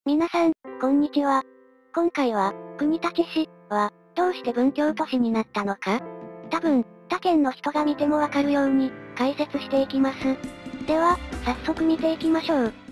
皆さん、こんにちは。今回は、国立市は、どうして文教都市になったのか多分、他県の人が見てもわかるように、解説していきます。では、早速見ていきましょう。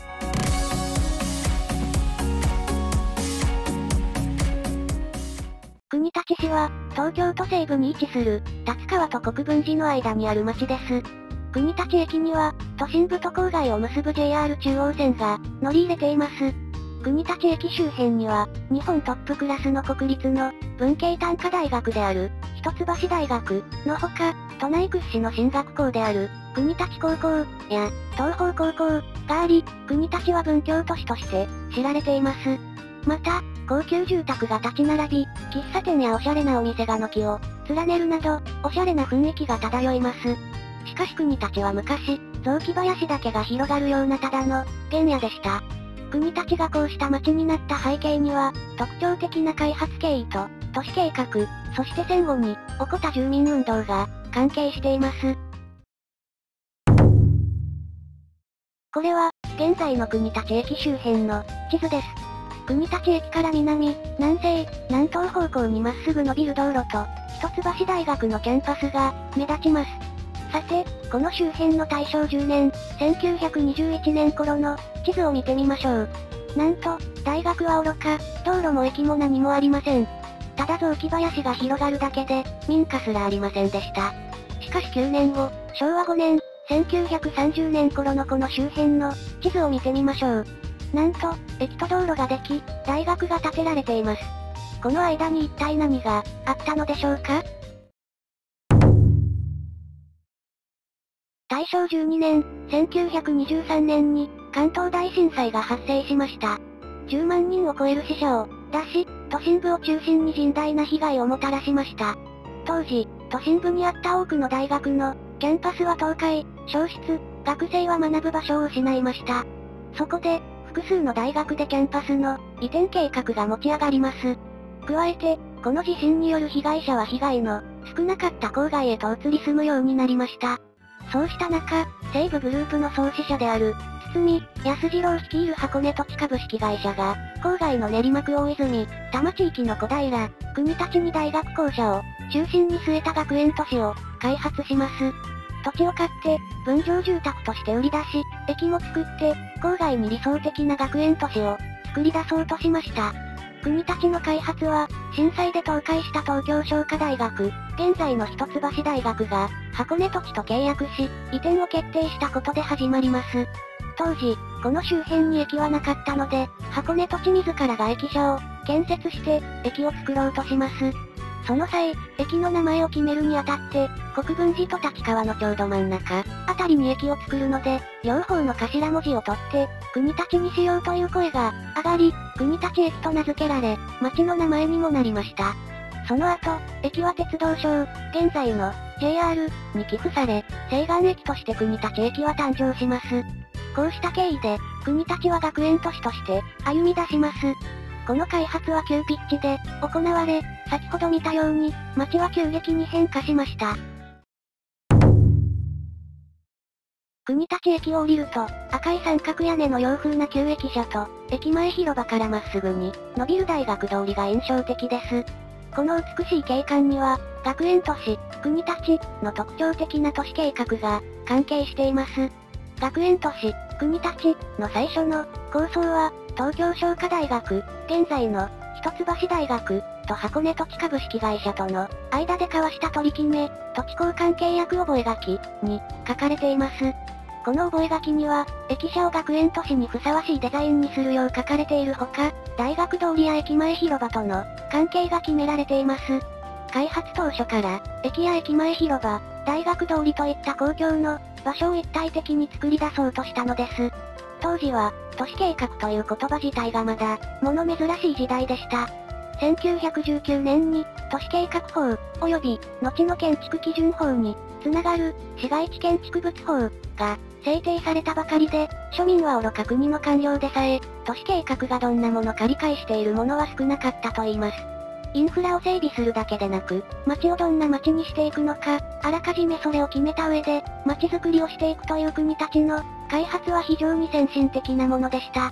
国立市は、東京都西部に位置する、立川と国分寺の間にある町です。国立駅には、都心部と郊外を結ぶ JR 中央線が、乗り入れています。国立駅周辺には、日本トップクラスの国立の、文系単科大学である、一橋大学、のほか、都内屈指の進学校である、国立高校、や、東邦高校、があり、国立は文教都市として、知られています。また、高級住宅が立ち並び、喫茶店やおしゃれなお店が軒を連ねるなど、おしゃれな雰囲気が漂います。しかし国立は昔、雑木林だけが広がるようなただの、原野でした。国立がこうした町になった背景には、特徴的な開発経緯と、都市計画、そして戦後に、起こった住民運動が、関係しています。これは、現在の国立駅周辺の、地図です。国立駅から南、南西、南東方向にまっすぐ伸びる道路と、一橋大学のキャンパスが、目立ちます。さて、この周辺の大正10年、1921年頃の地図を見てみましょう。なんと、大学は愚か、道路も駅も何もありません。ただ雑木林が広がるだけで、民家すらありませんでした。しかし9年後、昭和5年、1930年頃のこの周辺の地図を見てみましょう。なんと、駅と道路ができ、大学が建てられています。この間に一体何があったのでしょうか？大正12年、1923年に、関東大震災が発生しました。10万人を超える死者を出し、都心部を中心に甚大な被害をもたらしました。当時、都心部にあった多くの大学の、キャンパスは倒壊、消失、学生は学ぶ場所を失いました。そこで、複数の大学でキャンパスの移転計画が持ち上がります。加えて、この地震による被害者は被害の少なかった郊外へと移り住むようになりました。そうした中、西武グループの創始者である、堤康次郎率いる箱根土地株式会社が、郊外の練馬区大泉、多摩地域の小平、国立に大学校舎を、中心に据えた学園都市を、開発します。土地を買って、分譲住宅として売り出し、駅も作って、郊外に理想的な学園都市を、作り出そうとしました。国立の開発は、震災で倒壊した東京商科大学、現在の一橋大学が、箱根土地と契約し、移転を決定したことで始まります。当時、この周辺に駅はなかったので、箱根土地自らが駅舎を建設して、駅を作ろうとします。その際、駅の名前を決めるにあたって、国分寺と立川のちょうど真ん中、あたりに駅を作るので、両方の頭文字を取って、国立にしようという声が上がり、国立駅と名付けられ、町の名前にもなりました。その後、駅は鉄道省、現在の JR に寄付され、西岸駅として国立駅は誕生します。こうした経緯で、国立は学園都市として歩み出します。この開発は急ピッチで行われ、先ほど見たように、街は急激に変化しました。国立駅を降りると、赤い三角屋根の洋風な旧駅舎と、駅前広場からまっすぐに、伸びる大学通りが印象的です。この美しい景観には、学園都市、国立の特徴的な都市計画が関係しています。学園都市、国立の最初の構想は、東京商科大学、現在の一橋大学と箱根土地株式会社との間で交わした取り決め、土地交換契約覚書に書かれています。この覚書には、駅舎を学園都市にふさわしいデザインにするよう書かれているほか、大学通りや駅前広場との関係が決められています。開発当初から、駅や駅前広場、大学通りといった公共の場所を一体的に作り出そうとしたのです。当時は、都市計画という言葉自体がまだ、物珍しい時代でした。1919年に、都市計画法、及び、後の建築基準法に、つながる、市街地建築物法、が、制定されたばかりで、庶民は愚か国の官僚でさえ、都市計画がどんなものか理解している者は少なかったと言います。インフラを整備するだけでなく、街をどんな街にしていくのか、あらかじめそれを決めた上で、街づくりをしていくという国立の開発は非常に先進的なものでした。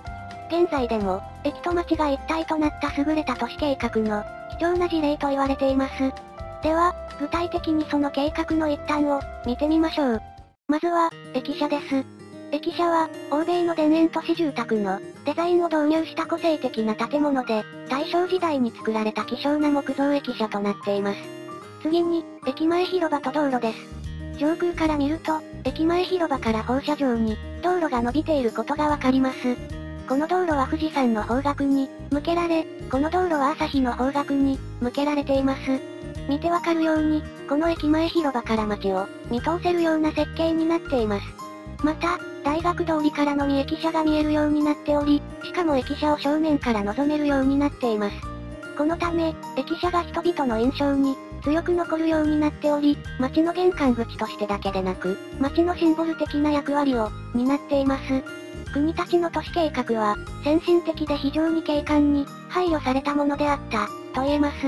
現在でも、駅と町が一体となった優れた都市計画の貴重な事例と言われています。では、具体的にその計画の一端を見てみましょう。まずは、駅舎です。駅舎は、欧米の田園都市住宅のデザインを導入した個性的な建物で、大正時代に作られた希少な木造駅舎となっています。次に、駅前広場と道路です。上空から見ると、駅前広場から放射状に、道路が伸びていることがわかります。この道路は富士山の方角に、向けられ、この道路は朝日の方角に、向けられています。見てわかるように、この駅前広場から街を、見通せるような設計になっています。また、大学通りからのみ駅舎が見えるようになっており、しかも駅舎を正面から望めるようになっています。このため、駅舎が人々の印象に、強く残るようになっており、街の玄関口としてだけでなく、街のシンボル的な役割を、担っています。国立の都市計画は、先進的で非常に景観に、配慮されたものであった、と言えます。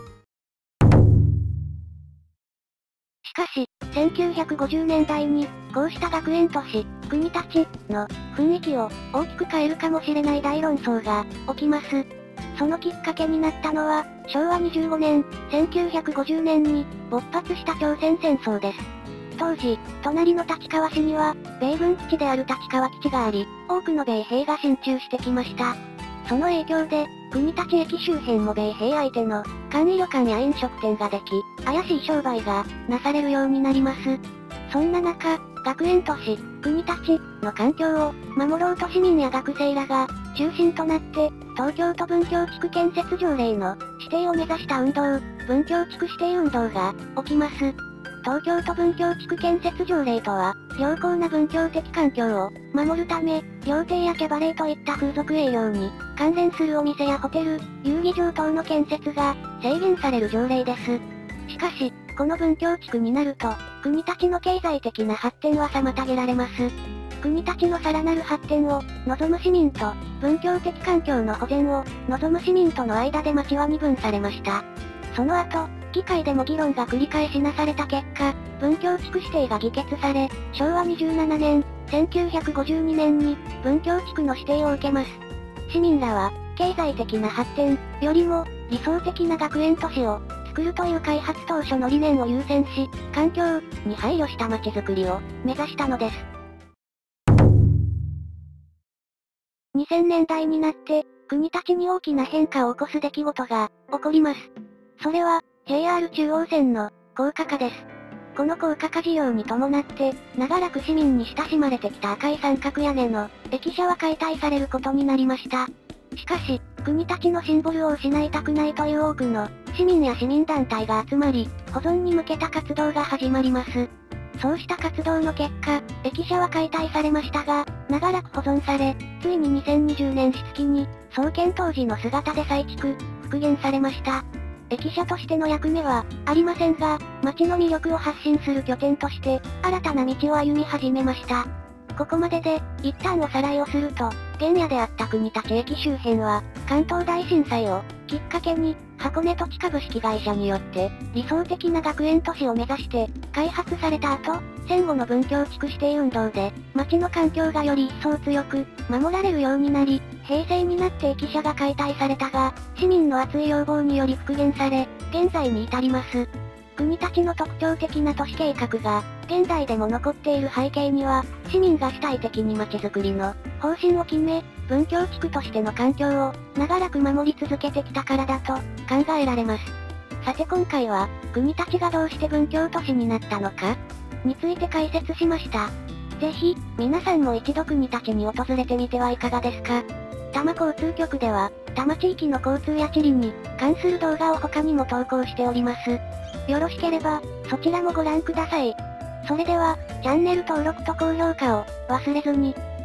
しかし、1950年代に、こうした学園都市、国立の雰囲気を大きく変えるかもしれない大論争が起きます。そのきっかけになったのは、昭和25年、1950年に勃発した朝鮮戦争です。当時、隣の立川市には、米軍基地である立川基地があり、多くの米兵が進駐してきました。その影響で、国立駅周辺も米兵相手の簡易旅館や飲食店ができ、怪しい商売がなされるようになります。そんな中、学園都市、国立の環境を守ろうと市民や学生らが中心となって、東京都文京地区建設条例の指定を目指した運動、文京地区指定運動が起きます。東京都文京地区建設条例とは、良好な文京的環境を守るため、料亭やキャバレーといった風俗営業に関連するお店やホテル、遊技場等の建設が制限される条例です。しかし、この文京地区になると、国立の経済的な発展は妨げられます。国立のさらなる発展を望む市民と、文京的環境の保全を望む市民との間で町は二分されました。その後、議会でも議論が繰り返しなされた結果、文京地区指定が議決され、昭和27年、1952年に文京地区の指定を受けます。市民らは、経済的な発展よりも理想的な学園都市を作るという開発当初の理念を優先し、環境に配慮した街づくりを目指したのです。2000年代になって、国立に大きな変化を起こす出来事が起こります。それは、JR 中央線の高架化です。この高架化事業に伴って、長らく市民に親しまれてきた赤い三角屋根の駅舎は解体されることになりました。しかし、国立のシンボルを失いたくないという多くの市民や市民団体が集まり、保存に向けた活動が始まります。そうした活動の結果、駅舎は解体されましたが、長らく保存され、ついに2020年四月に、創建当時の姿で再築、復元されました。駅舎としての役目は、ありませんが、街の魅力を発信する拠点として、新たな道を歩み始めました。ここまでで、一旦おさらいをすると、原野であった国立駅周辺は、関東大震災をきっかけに、箱根土地株式会社によって、理想的な学園都市を目指して、開発された後、戦後の文京地区指定運動で、街の環境がより一層強く、守られるようになり、平成になって駅舎が解体されたが、市民の熱い要望により復元され、現在に至ります。国立の特徴的な都市計画が、現代でも残っている背景には、市民が主体的に街づくりの方針を決め、文京地区としての環境を長らく守り続けてきたからだと考えられます。さて今回は、国立がどうして文京都市になったのかについて解説しました。ぜひ、皆さんも一度国立に訪れてみてはいかがですか。多摩交通局では、多摩地域の交通や地理に関する動画を他にも投稿しております。よろしければ、そちらもご覧ください。それでは、チャンネル登録と高評価を忘れずに。